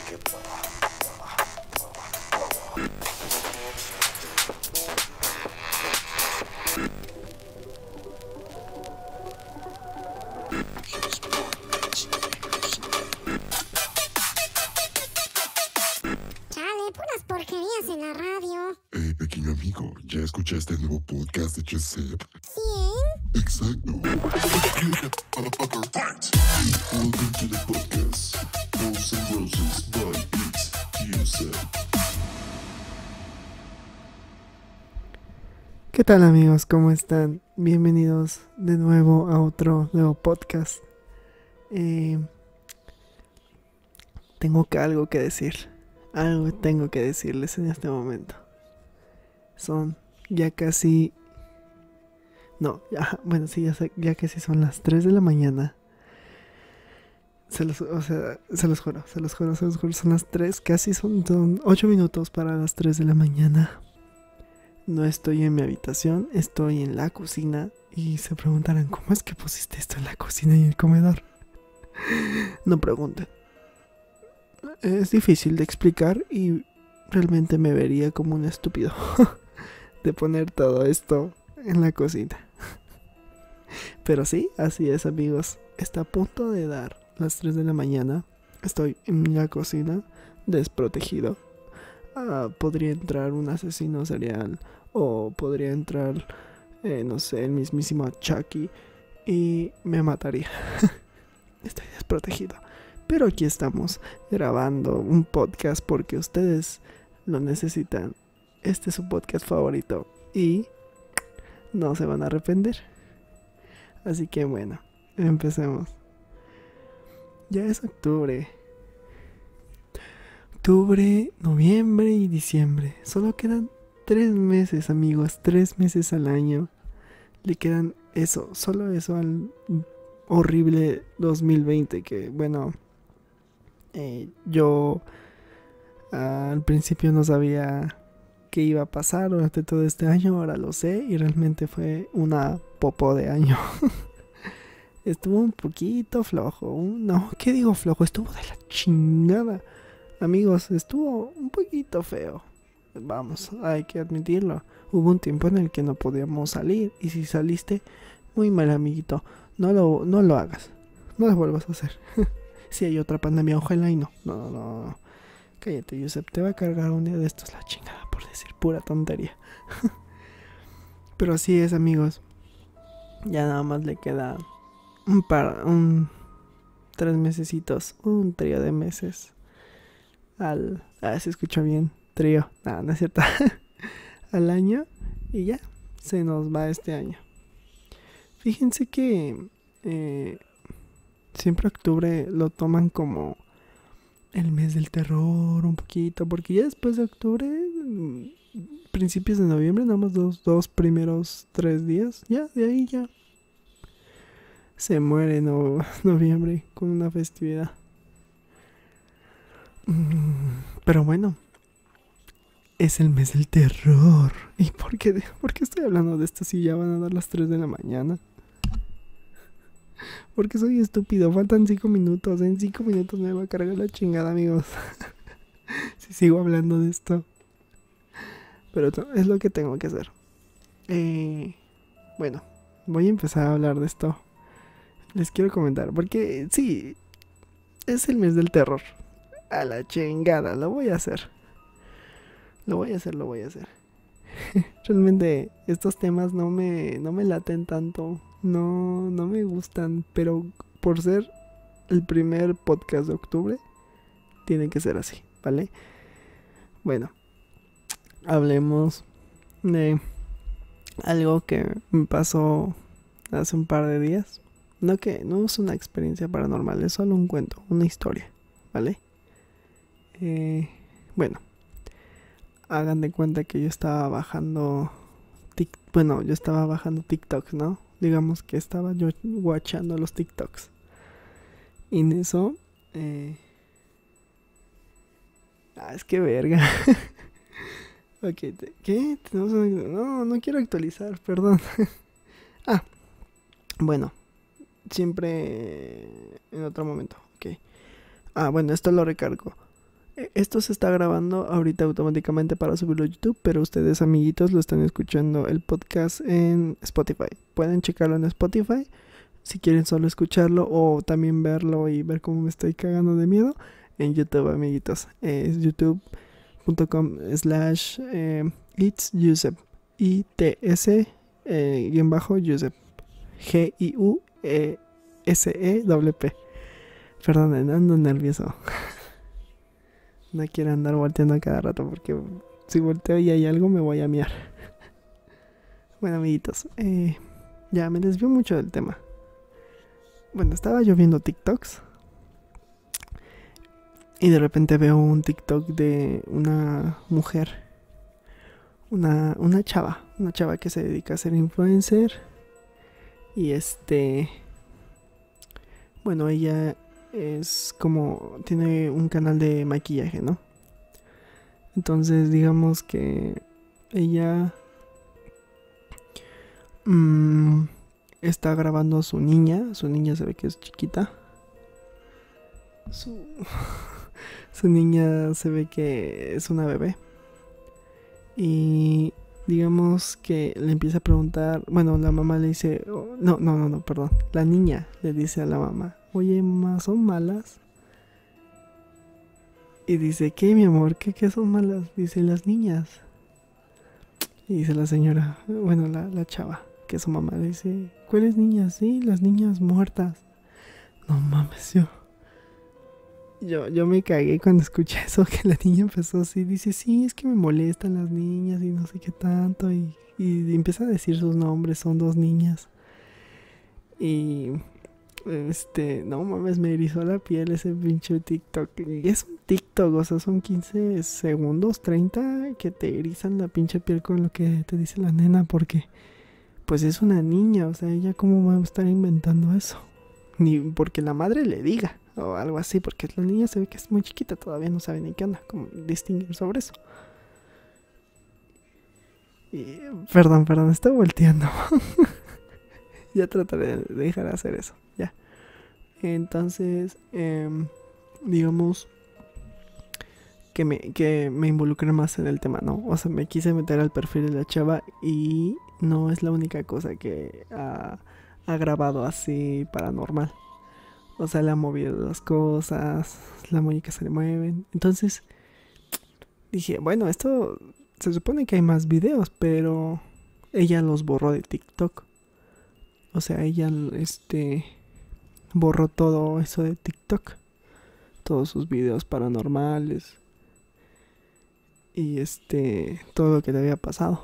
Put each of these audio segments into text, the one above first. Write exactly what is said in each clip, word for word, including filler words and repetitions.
Chale, puras porquerías en la radio. Eh, pequeño amigo, ¿ya escuchaste el nuevo podcast de Joseph? ¿Cien? Exacto. Welcome to the podcast. Balls and Roses by It's Joseph. ¿Qué tal amigos? ¿Cómo están? Bienvenidos de nuevo a otro nuevo podcast. Eh, tengo que algo que decir. Algo tengo que decirles en este momento. Son ya casi... No, ya, bueno, sí, ya, sé, ya casi son las tres de la mañana. Se los, o sea, se los juro, se los juro, se los juro. Son las tres, casi son, son ocho minutos para las tres de la mañana. No estoy en mi habitación, estoy en la cocina. Y se preguntarán, ¿cómo es que pusiste esto en la cocina y el comedor? No pregunten. Es difícil de explicar y realmente me vería como un estúpido de poner todo esto en la cocina. Pero sí, así es amigos. Está a punto de dar las tres de la mañana. Estoy en la cocina, desprotegido. Ah, podría entrar un asesino serial o podría entrar, eh, no sé, el mismísimo Chucky y me mataría. Estoy desprotegido. Pero aquí estamos grabando un podcast porque ustedes lo necesitan. Este es su podcast favorito y no se van a arrepentir. Así que bueno, empecemos. Ya es octubre. Octubre, noviembre y diciembre. Solo quedan tres meses, amigos. Tres meses al año. Le quedan eso, solo eso al horrible dos mil veinte que, bueno... Eh, yo uh, al principio no sabía qué iba a pasar durante todo este año, ahora lo sé y realmente fue una popó de año. Estuvo un poquito flojo, un, no, ¿qué digo flojo? Estuvo de la chingada. Amigos, estuvo un poquito feo. Vamos, hay que admitirlo. Hubo un tiempo en el que no podíamos salir y si saliste, muy mal amiguito, no lo, no lo hagas, no lo vuelvas a hacer. Si hay otra pandemia, ojalá y no. No, no, no. Cállate, Joseph. Te va a cargar un día de estos la chingada por decir pura tontería. Pero así es, amigos. Ya nada más le queda un par, un tres mesecitos, un trío de meses. Al, ah, se escucha bien, trío. No, no es cierto. Al año y ya se nos va este año. Fíjense que eh, siempre octubre lo toman como el mes del terror un poquito, porque ya después de octubre, principios de noviembre, nada más dos, dos primeros tres días, ya de ahí ya se muere no, noviembre con una festividad. Pero bueno, es el mes del terror. ¿Y por qué, por qué estoy hablando de esto si ya van a dar las tres de la mañana? Porque soy estúpido, faltan cinco minutos. En cinco minutos me va a cargar la chingada, amigos. Si sigo hablando de esto. Pero es lo que tengo que hacer. Eh, bueno, voy a empezar a hablar de esto. Les quiero comentar, porque sí, es el mes del terror. A la chingada, lo voy a hacer. Lo voy a hacer, lo voy a hacer. Realmente estos temas no me, no me laten tanto. No, no me gustan, pero por ser el primer podcast de octubre, tiene que ser así, ¿vale? Bueno, hablemos de algo que me pasó hace un par de días. No que no es una experiencia paranormal, es solo un cuento, una historia, ¿vale? Eh, bueno, hagan de cuenta que yo estaba bajando, tic, bueno, yo estaba bajando TikToks, ¿no? Digamos que estaba yo watchando los TikToks. Y en eso... Eh... Ah, es que verga. Ok, te... ¿qué? Tenemos una... No, no quiero actualizar, perdón. Ah, bueno. Siempre en otro momento, ok. Ah, bueno, esto lo recargo. E- Esto se está grabando ahorita automáticamente para subirlo a YouTube, pero ustedes, amiguitos, lo están escuchando el podcast en Spotify. Pueden checarlo en Spotify si quieren solo escucharlo o también verlo y ver cómo me estoy cagando de miedo en YouTube, amiguitos. Es youtube.com slash eh, it's Giuseppe. I T S eh, guión bajo Giuseppe. G I U E S E W P. Perdón, ando nervioso. No quiero andar volteando a cada rato porque si volteo y hay algo me voy a miar. Bueno, amiguitos, eh, ya me desvió mucho del tema. Bueno, estaba yo viendo TikToks y de repente veo un TikTok de una mujer, una, una chava, una chava que se dedica a ser influencer y este, bueno, ella es como, tiene un canal de maquillaje, ¿no? Entonces digamos que ella mmm, está grabando a su niña, su niña se ve que es chiquita. Su, su niña se ve que es una bebé. Y digamos que le empieza a preguntar, bueno, la mamá le dice, oh, no, no, no, no, perdón. La niña le dice a la mamá, oye, mamá, ¿son malas? Y dice, ¿qué, mi amor? ¿Qué, qué son malas? Dice, las niñas. Y dice la señora, bueno, la, la chava, que su mamá le dice, ¿cuáles niñas? Sí, las niñas muertas. No mames, yo... Yo, yo me cagué cuando escuché eso, que la niña empezó así, dice, sí, es que me molestan las niñas y no sé qué tanto, y, y empieza a decir sus nombres, son dos niñas. Y, este, no mames, me erizó la piel ese pinche TikTok. Y es un TikTok, o sea, son quince segundos, treinta, que te erizan la pinche piel con lo que te dice la nena, porque, pues es una niña, o sea, ella cómo va a estar inventando eso. Ni porque la madre le diga o algo así, porque la niña se ve que es muy chiquita, todavía no sabe ni qué onda, como distinguir sobre eso. Y, perdón, perdón, estoy volteando. Ya trataré de dejar de hacer eso, ya. Entonces, eh, digamos que me, que me involucré más en el tema, ¿no? O sea, me quise meter al perfil de la chava y no es la única cosa que ha, ha grabado así paranormal. O sea, le ha movido las cosas, las muñecas se le mueven. Entonces dije, bueno, esto se supone que hay más videos, pero ella los borró de TikTok. O sea, ella este borró todo eso de TikTok, todos sus videos paranormales y este todo lo que le había pasado.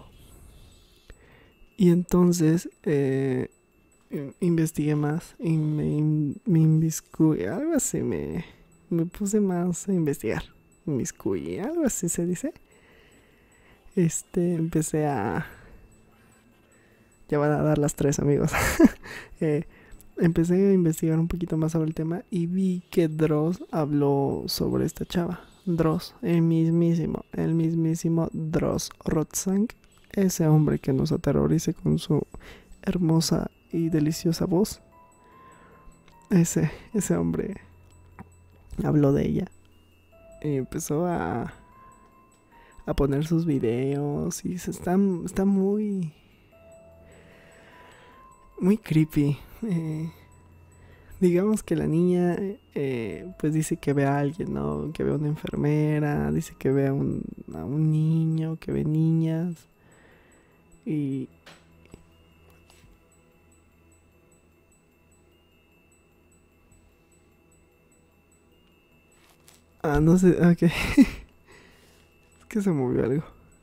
Y entonces eh, investigué más y me, me inviscuí, algo así, me, me puse más a investigar. Inviscuí, algo así se dice. Este, empecé a... Ya van a dar las tres, amigos. eh, empecé a investigar un poquito más sobre el tema y vi que Dross habló sobre esta chava. Dross, el mismísimo, el mismísimo Dross Rotzank, ese hombre que nos aterrorice con su hermosa y deliciosa voz. Ese, ese hombre habló de ella y empezó a a poner sus videos y se está, está muy muy creepy. Eh, digamos que la niña eh, pues dice que ve a alguien, ¿no? Que ve a una enfermera, dice que ve a un, a un niño, que ve niñas y ah, no sé, ok. Es que se movió algo.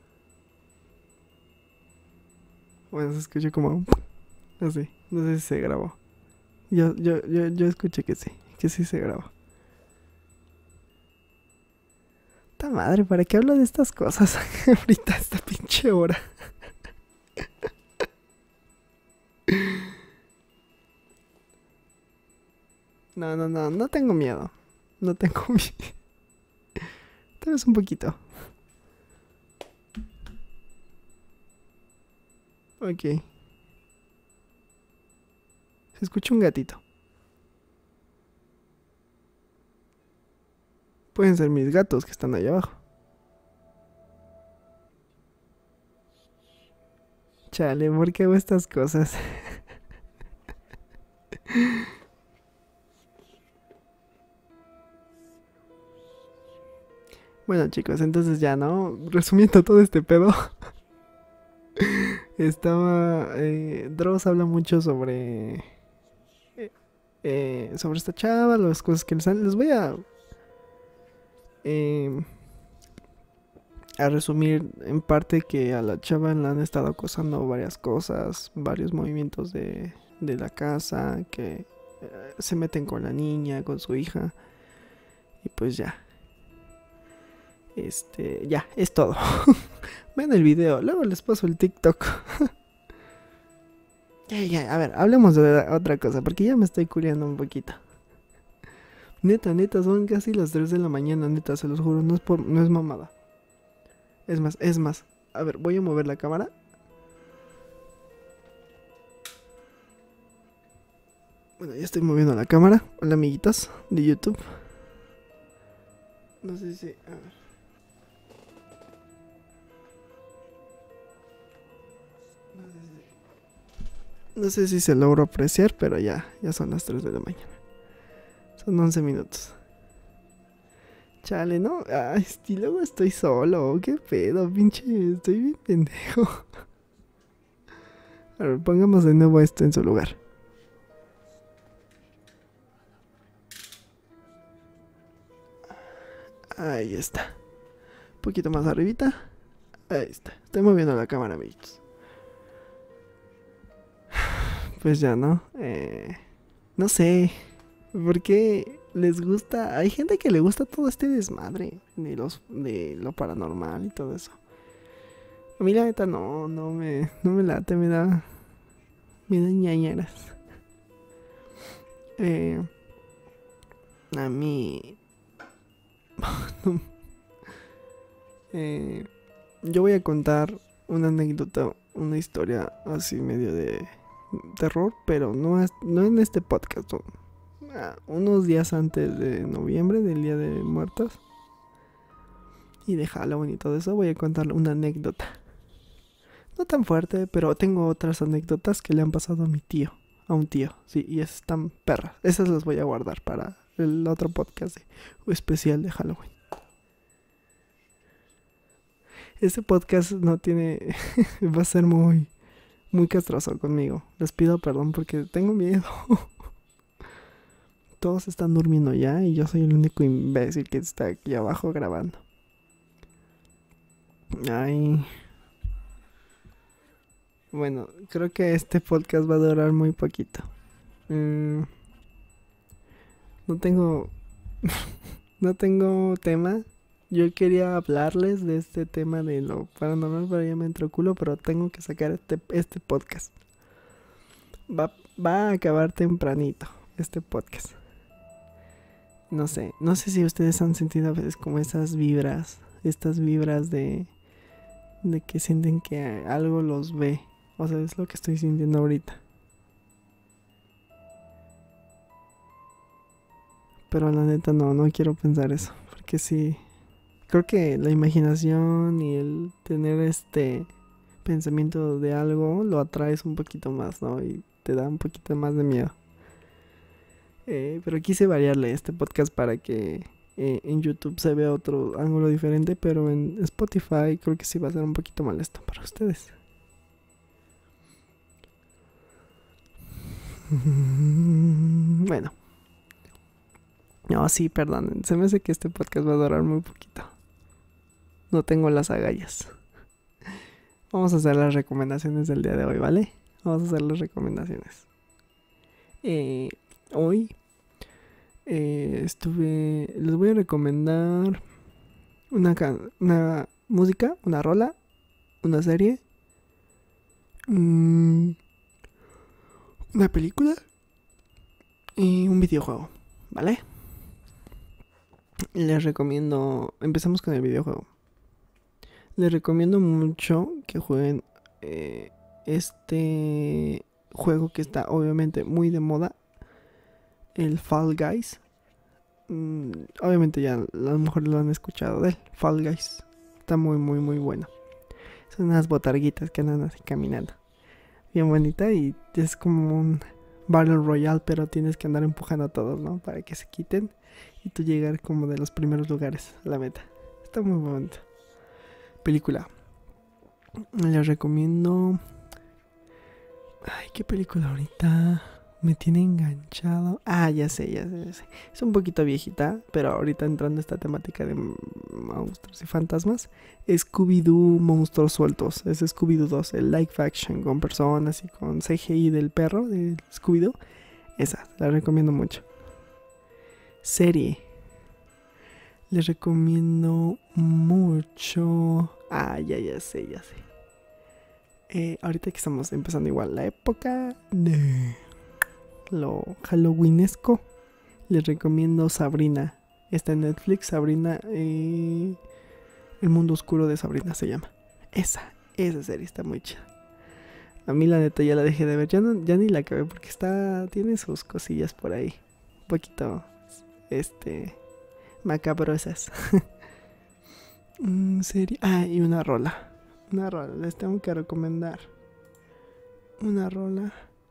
Bueno, se escuchó como así, no sé si se grabó. Yo, yo, yo, yo escuché que sí, que sí se grabó. ¡Ta madre! ¿Para qué hablo de estas cosas ahorita a esta pinche hora? No, no, no, no tengo miedo. No tengo miedo. Tal vez un poquito. Ok. Se escucha un gatito. Pueden ser mis gatos que están allá abajo. Chale, ¿por qué hago estas cosas? Bueno, chicos, entonces ya, ¿no? Resumiendo todo este pedo. Estaba... Eh, Dross habla mucho sobre... eh, eh, sobre esta chava, las cosas que les han... Les voy a... Eh, a resumir en parte que a la chava le han estado acosando varias cosas, varios movimientos de, de la casa, que eh, se meten con la niña, con su hija. Y pues ya. Este, ya, es todo. Ven el video, luego les paso el TikTok. Ya, ya, a ver, hablemos de otra cosa, porque ya me estoy curiando un poquito. Neta, neta, son casi las tres de la mañana, neta, se los juro, no es por, no es mamada. Es más, es más. A ver, voy a mover la cámara. Bueno, ya estoy moviendo la cámara. Hola, amiguitos de YouTube. No sé si... A ver. No sé si se logró apreciar, pero ya, ya son las tres de la mañana. Son once minutos. Chale, ¿no? Ay, y luego estoy solo. ¿Qué pedo, pinche? Estoy bien pendejo. A ver, pongamos de nuevo esto en su lugar. Ahí está. Un poquito más arribita. Ahí está. Estoy moviendo la cámara, amiguitos. Pues ya, ¿no? Eh, no sé. ¿Por qué les gusta? Hay gente que le gusta todo este desmadre de, los, de lo paranormal y todo eso. A mí la neta no, no me, no me late, me da, me da ñañaras. Eh, a mí... no. eh, yo voy a contar una anécdota, una historia así medio de terror, pero no, es, no en este podcast. No. Ah, unos días antes de noviembre, del Día de Muertos y de Halloween y todo eso, voy a contar una anécdota. No tan fuerte, pero tengo otras anécdotas que le han pasado a mi tío, a un tío, sí, y esas están perras. Esas las voy a guardar para el otro podcast de, especial de Halloween. Este podcast no tiene... va a ser muy, muy castroso conmigo. Les pido perdón porque tengo miedo. Todos están durmiendo ya y yo soy el único imbécil que está aquí abajo grabando. Ay. Bueno, creo que este podcast va a durar muy poquito. Mm, no tengo... no tengo tema. Yo quería hablarles de este tema de lo paranormal, pero ya me entró culo, pero tengo que sacar este, este podcast. Va, va a acabar tempranito este podcast. No sé, no sé si ustedes han sentido a veces como esas vibras, estas vibras de, de que sienten que algo los ve. O sea, es lo que estoy sintiendo ahorita. Pero la neta no, no quiero pensar eso, porque sí, creo que la imaginación y el tener este pensamiento de algo lo atraes un poquito más, ¿no? Y te da un poquito más de miedo. Eh, pero quise variarle este podcast para que eh, en YouTube se vea otro ángulo diferente, pero en Spotify creo que sí va a ser un poquito molesto para ustedes. Bueno. No, sí, perdón. Se me hace que este podcast va a durar muy poquito. No tengo las agallas. Vamos a hacer las recomendaciones del día de hoy, ¿vale? Vamos a hacer las recomendaciones. Eh... Hoy eh, estuve... Les voy a recomendar una, can- una música, una rola, una serie, mmm, una película y un videojuego, ¿vale? Les recomiendo... Empezamos con el videojuego. Les recomiendo mucho que jueguen eh, este juego que está obviamente muy de moda. El Fall Guys. Mm, obviamente ya a lo mejor lo han escuchado de él. Fall Guys. Está muy, muy, muy bueno. Son unas botarguitas que andan así caminando. Bien bonita y es como un Battle Royale, pero tienes que andar empujando a todos, ¿no? Para que se quiten y tú llegar como de los primeros lugares a la meta. Está muy bonita. Película. Les recomiendo... Ay, ¿qué película ahorita me tiene enganchado? Ah, ya sé, ya sé, ya sé. Es un poquito viejita, pero ahorita entrando a esta temática de monstruos y fantasmas. Scooby-Doo Monstruos Sueltos. Es Scooby-Doo dos, el live action con personas y con C G I del perro de Scooby-Doo. Esa, la recomiendo mucho. Serie. Les recomiendo mucho... Ah, ya, ya sé, ya sé. Eh, ahorita que estamos empezando igual la época de lo halloweenesco, les recomiendo Sabrina. Está en Netflix, Sabrina, eh, El mundo oscuro de Sabrina se llama. Esa, esa serie está muy chida. A mí la neta ya la dejé de ver, ya, no, ya ni la acabé porque está, tiene sus cosillas por ahí, un poquito, este, macabrosas. mm, serie, ah, y una rola. Una rola, les tengo que recomendar. Una rola.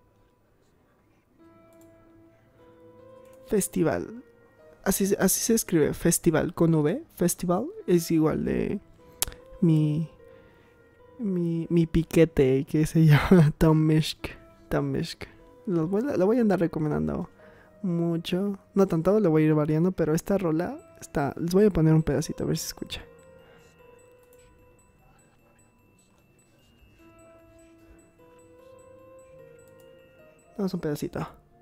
Festival. Así, así se escribe, festival con V. Festival es igual de mi mi, mi piquete que se llama Tom Mishk. Tom Mishk. Lo voy, lo voy a andar recomendando mucho. No tanto, lo voy a ir variando, pero esta rola está. Les voy a poner un pedacito a ver si se escucha. Vamos un pedacito.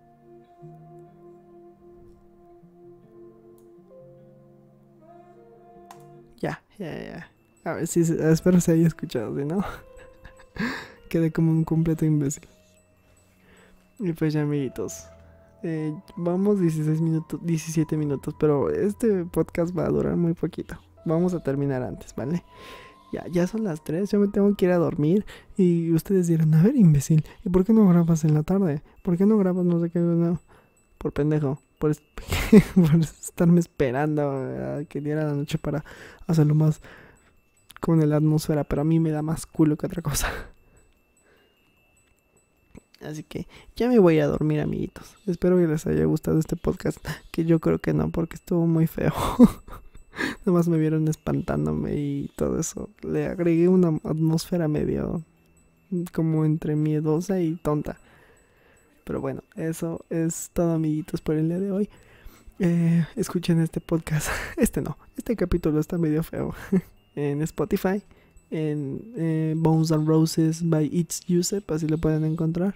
Ya, ya, ya. A ver si espero se haya escuchado, si no. Quedé como un completo imbécil. Y pues ya, amiguitos. Eh, vamos dieciséis minutos, diecisiete minutos, pero este podcast va a durar muy poquito. Vamos a terminar antes, ¿vale? Ya, ya son las tres, yo me tengo que ir a dormir. Y ustedes dirán, a ver, imbécil, ¿y por qué no grabas en la tarde? ¿Por qué no grabas no sé qué? No? Por pendejo, por, es- por estarme esperando a que diera la noche para hacerlo más con la atmósfera. Pero a mí me da más culo que otra cosa. Así que ya me voy a dormir, amiguitos. Espero que les haya gustado este podcast, que yo creo que no, porque estuvo muy feo. Nomás me vieron espantándome y todo eso. Le agregué una atmósfera medio como entre miedosa y tonta. Pero bueno, eso es todo, amiguitos, por el día de hoy. Eh, escuchen este podcast. Este no, este capítulo está medio feo. En Spotify, en eh, Bones and Roses by It's Giuseppe, así lo pueden encontrar.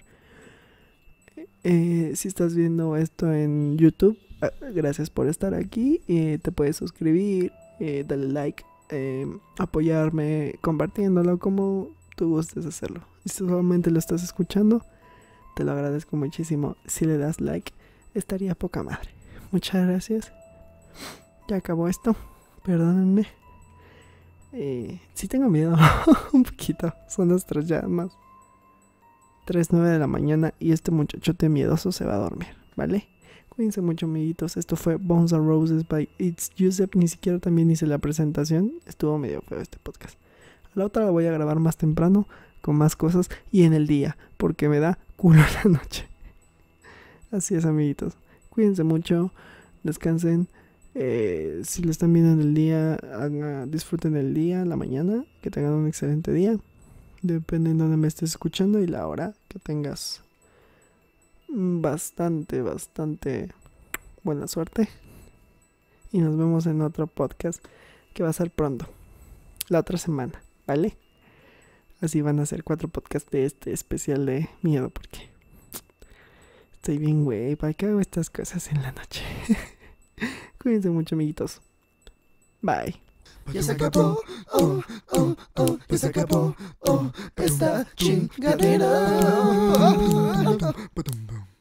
Eh, si estás viendo esto en YouTube, ah, gracias por estar aquí. Eh, te puedes suscribir, eh, darle like, eh, apoyarme compartiéndolo como tú gustes hacerlo. Si solamente lo estás escuchando, te lo agradezco muchísimo. Si le das like, estaría poca madre. Muchas gracias. Ya acabó esto. Perdónenme. Eh, sí tengo miedo. Un poquito. Son las tres ya más. tres nueve de la mañana y este muchachote miedoso se va a dormir, ¿vale? Cuídense mucho, amiguitos. Esto fue Bones and Roses by It's Giuseppe. Ni siquiera también hice la presentación. Estuvo medio feo este podcast. A la otra la voy a grabar más temprano, con más cosas y en el día, porque me da culo la noche. Así es, amiguitos. Cuídense mucho, descansen. Eh, si lo están viendo en el día, haga, disfruten el día, la mañana. Que tengan un excelente día. Depende de donde me estés escuchando y la hora. Que tengas bastante, bastante buena suerte. Y nos vemos en otro podcast que va a ser pronto. La otra semana, ¿vale? Así van a ser cuatro podcasts de este especial de miedo. Porque estoy bien, güey. ¿Para qué hago estas cosas en la noche? Cuídense mucho, amiguitos. Bye. Ya se acabó, oh, oh, oh, ya se acabó, oh, esta chingadera.